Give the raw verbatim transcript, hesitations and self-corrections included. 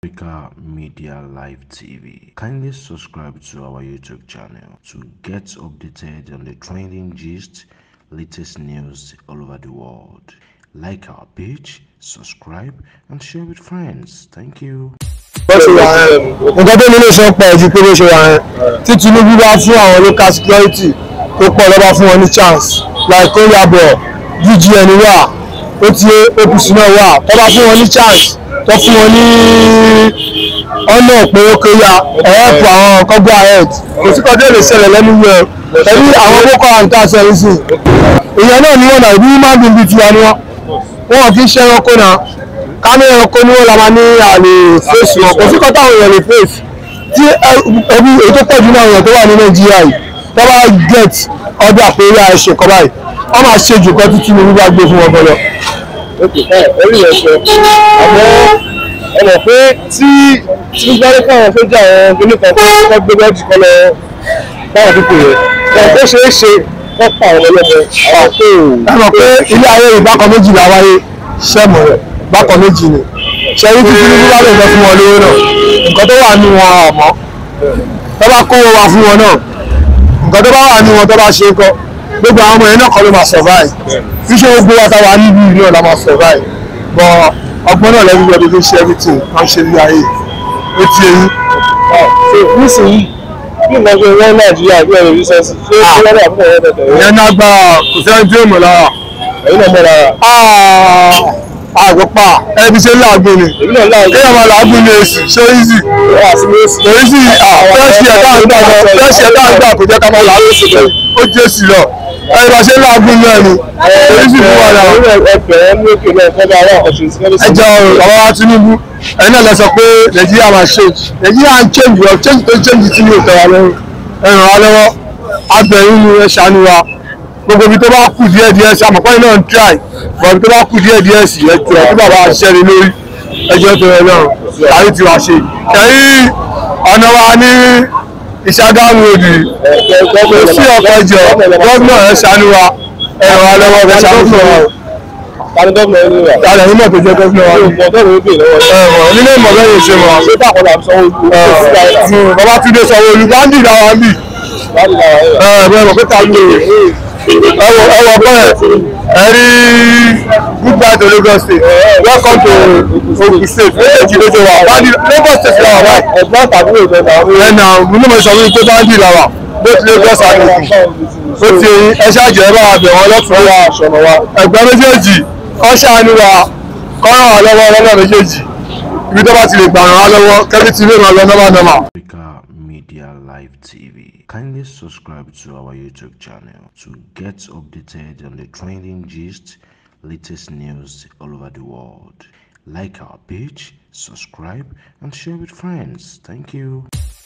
Africa Media Live T V. Kindly subscribe to our YouTube channel to get updated on the trending gist, latest news all over the world. Like our page, subscribe, and share with friends. Thank you. nǹkan tó nílé sọ pọ̀ ju pé bó ṣe wà yẹn tí Tinubu bá fún àwọn local security tó pọ̀ lọ́ba fún wọn ní chance like ó yàbọ̀ D G N wà ó ti A P C náà wà tó bá fún wọn ní chance tó fún wọn ní ọ̀nà pé ó kéya ẹ̀ẹ́pù àwọn kan go ahead kò sí kọjá lè ṣẹlẹ̀ lẹ́nu yẹn ẹ̀rí àwọn Boko Haram tá a ṣẹlẹ̀ sí èèyàn náà ni wọ́n náà ìbí máa ń bí ibi tiwa ni wọ́n wọ́n kì í ṣe ẹranko náà kámi ẹranko ni wọ́n la máa ní àlè fèsì wọn kò sí kọ́ táwọn èèyàn lè fèsì tí ẹbí èyí tó pọ̀jù náà èèyàn tó wà ní Nàìjíríà yìí tó bá get ọdún àpéyà ẹ̀ṣẹ̀ kọ́ báyìí wọ́n máa ṣe jù kọ́ tí Tinubu bá gbé fún wọn bọ́lọ́. orí yẹn sọ àmọ́ ẹ mọ̀ pé tí Tinubu bá rí káwọn sójà àwọn oníkan kọ́ gbé bọ́ọ̀dì kọ́ lọ báwọn pípò yẹn kọ́ tó ṣeé ṣe kọ́ pa àwọn ọlọ́mọ àwọn tó. ẹ mọ̀ pé ilé ayé ìbákan méjìlá wáyé sẹ́mọ̀ rẹ̀ bákan méjì ni ṣẹ́rí tí Tinubu bá lè fẹ́ fún wọn lówó náà nǹkan tó wà ní wọn àmọ́ tó bá kówó wa fún wọn náà nǹkan tó bá wà ní wọn tó bá ṣe é kọ́ gbogbo àwọn ọmọ yẹn náà kọ́ ló máa survive iṣẹ́ gbogbo wa táwa níbi ìlú náà la máa survive but ọgbọ́n náà lẹ́nu gbọdọ̀ tó ṣe everything wọ́n ṣe ní ayé ó ti eyín. nísìnyí bí ìmọ̀jọ ìwọ́n Nàìjíríà bí ẹ̀rọ yìí sẹ́sì ṣé ó wọ́n dà fún ọ̀rẹ́ tẹ̀tẹ̀ ìyẹn náà gbà kò sẹ́ni tí ó mọ̀ lára. ẹ̀yin náà mọ̀ lára. àgbọ̀pá ẹbí ṣe láàgbé ni kéèyàn máa làágùn ní èsì ṣé easy èyí sì fẹ́ẹ̀sì ẹ̀dá àgbà fẹ́ẹ̀sì ẹ̀dá àgbà kò jẹ́ ká máa làágùn sí i ó jẹ́ sí lọ ẹ̀yìn bá ṣe láàgùn náà ni èyí sì fún wa náà. ẹ jọ bàbá wa Tinubu ẹ̀yin náà lọ sọ pé Nàìjíríà máa change Nàìjíríà ń change wọ change tó change tí mi ò tẹ̀ wá lọ́rùn ẹ ràn wá lọ́wọ́ abẹ́yìn ni ẹ ṣàánú wa gbogbo ibi tó bá kù díẹ̀ díẹ̀ sí àmọ̀pọ̀ iná ń try gbogbo ibi tó bá kù díẹ̀ díẹ̀ sí ẹjọ́ tí bàbá ṣiṣẹ́ ni lórí ẹjọ́ tó yẹ náà láyé tí wàá ṣe kẹ́yìn ọ̀nà wa ní Ìṣàgámù òdì kò sí ọkọ̀ ẹjọ́ gómìnà ẹ̀ ṣàánú wa ẹ̀rọ wa lọ́wọ́ ẹ̀ ṣàánú fún wa. Tani gómìnà ẹni rà? Tani ẹni náà tó jẹ́ gómìnà wa. Ìmọ̀ bẹ́ẹ̀ ló ń bè lọ́wọ́. Ẹ̀wọ̀n nílé ìmọ̀ bẹ́ẹ̀ yóò ṣe mọ̀. Ṣé bákan là ń sanwó ojú? Bàbá Túndé Sanwó-Olú báńdì làwọn bì. Báńdì làwọn yẹn. Ẹ̀ẹ́dẹ̀ mọ̀ pé ta ló ẹwọ ẹwọ bẹ́ẹ̀ ẹ̀rí goodbye to Lagos State welcome to Ogun State méjèèjì lójó wa báńdì Lagos State la wà báyìí ẹ̀gbọ́n tàbí òjò náà. ẹnà mímọ ìṣòro tó báńdì la wà both Lagos and Ogun ó ti ẹ ṣáàjẹ́ ẹ bá wa bẹ̀ wọ́n lọ́tún wa ṣọ̀nà wa ẹ̀gbọ́n méjèèjì kọ́ ṣàánú wa kọ́ ràn wá lọ́wọ́ lọ́nà méjèèjì ibi tó bá ti lè gbà ràn wá lọ́wọ́ kẹ́bí ti lè ràn lọ nọ́mà nọ́mà. Africa Media Live T V. Kindly subscribe to our YouTube channel to get updated on the trending gist, latest news all over the world. Like our page, subscribe, and share with friends. Thank you.